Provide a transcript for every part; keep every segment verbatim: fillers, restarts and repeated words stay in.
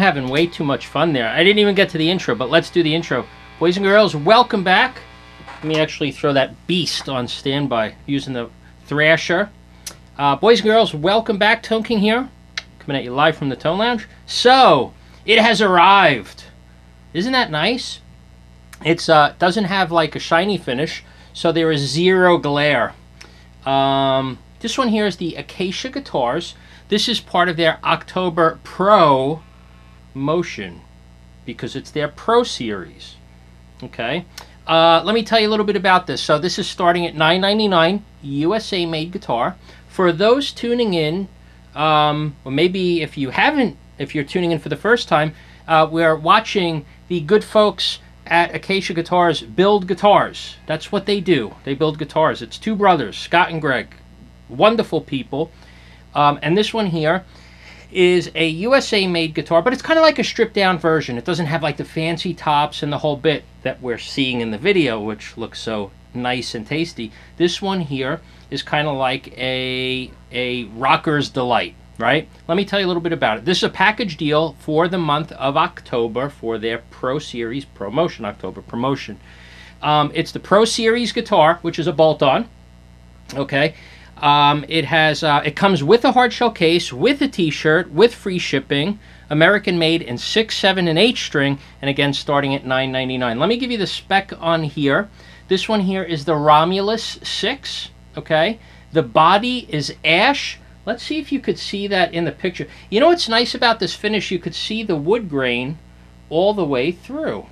having way too much fun there. I didn't even get to the intro, but let's do the intro. Boys and girls, welcome back. Let me actually throw that beast on standby using the Thrasher. Uh, boys and girls, welcome back. Tone King here, coming at you live from the Tone Lounge. So, it has arrived. Isn't that nice? It uh, doesn't have like a shiny finish, so there is zero glare. Um, this one here is the ACACIA guitars. This is part of their October Pro motion because it's their Pro series. Okay, uh, let me tell you a little bit about this. So this is starting at nine ninety-nine, U S A made guitar. For those tuning in, um, or maybe if you haven't, if you're tuning in for the first time, uh, we're watching the good folks at ACACIA Guitars build guitars. That's what they do. They build guitars. It's two brothers, Scott and Greg, wonderful people. Um, and this one here is a U S A made guitar, but it's kind of like a stripped down version. It doesn't have like the fancy tops and the whole bit that we're seeing in the video, which looks so nice and tasty. This one here is kind of like a, a rocker's delight, right? Let me tell you a little bit about it. This is a package deal for the month of October for their Pro Series promotion, October promotion. Um, it's the Pro Series guitar, which is a bolt-on, okay? Um, it has, uh, it comes with a hard shell case, with a t-shirt, with free shipping, American made in six, seven, and eight string, and again starting at nine ninety-nine. Let me give you the spec on here. This one here is the Romulus six, okay? The body is ash. Let's see if you could see that in the picture. You know what's nice about this finish? You could see the wood grain all the way through.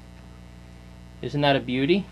Isn't that a beauty?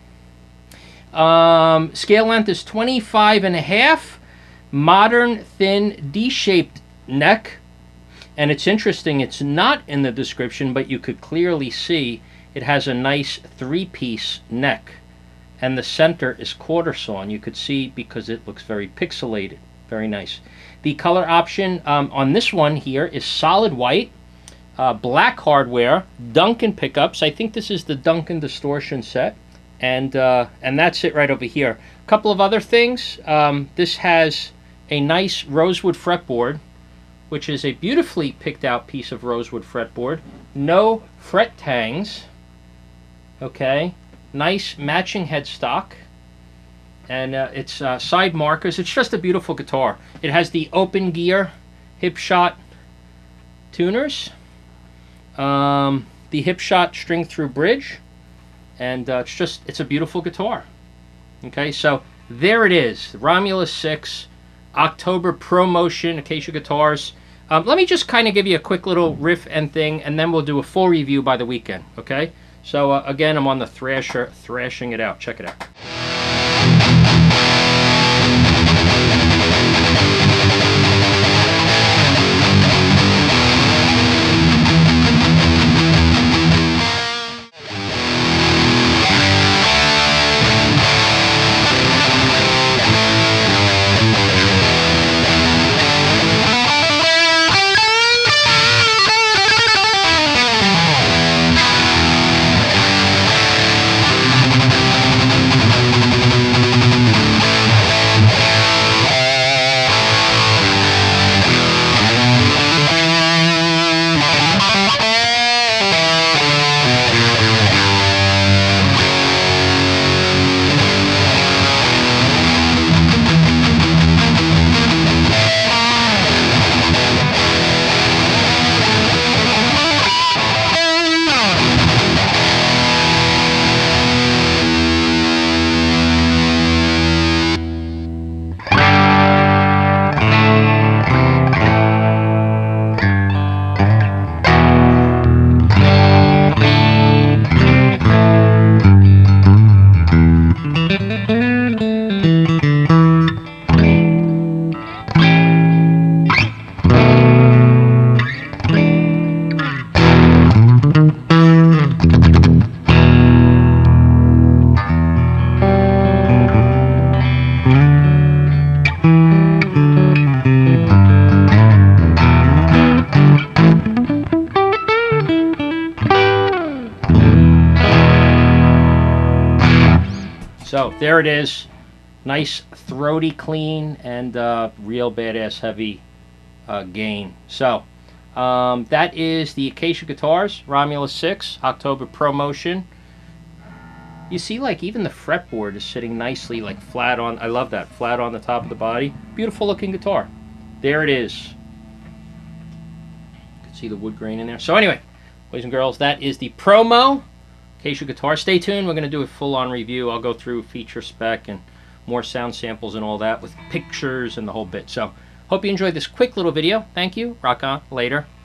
Um, scale length is twenty-five and a half, modern thin D-shaped neck, and it's interesting, it's not in the description, but you could clearly see it has a nice three-piece neck, and the center is quarter sawn. You could see because it looks very pixelated, very nice. The color option um, on this one here is solid white, uh, black hardware, Duncan pickups. I think this is the Duncan distortion set. And, uh, and that's it right over here. A couple of other things. Um, this has a nice rosewood fretboard, which is a beautifully picked out piece of rosewood fretboard. No fret tangs. Okay. Nice matching headstock. And uh, it's uh, side markers. It's just a beautiful guitar. It has the open gear hip shot tuners. Um, the hip shot string through bridge. And uh, it's just, it's a beautiful guitar. Okay, so there it is. Romulus six, October promotion, ACACIA Guitars. Um, let me just kind of give you a quick little riff and thing, and then we'll do a full review by the weekend, okay? So, uh, again, I'm on the Thrasher, thrashing it out. Check it out. So there it is. Nice throaty clean and uh, real badass heavy uh, gain. So Um, that is the Acacia Guitars, Romulus six, October promotion. You see, like, even the fretboard is sitting nicely, like, flat on, I love that, flat on the top of the body. Beautiful looking guitar. There it is. You can see the wood grain in there. So anyway, boys and girls, that is the promo Acacia Guitar. Stay tuned. We're going to do a full-on review. I'll go through feature spec and more sound samples and all that with pictures and the whole bit. So hope you enjoyed this quick little video. Thank you. Rock on. Later.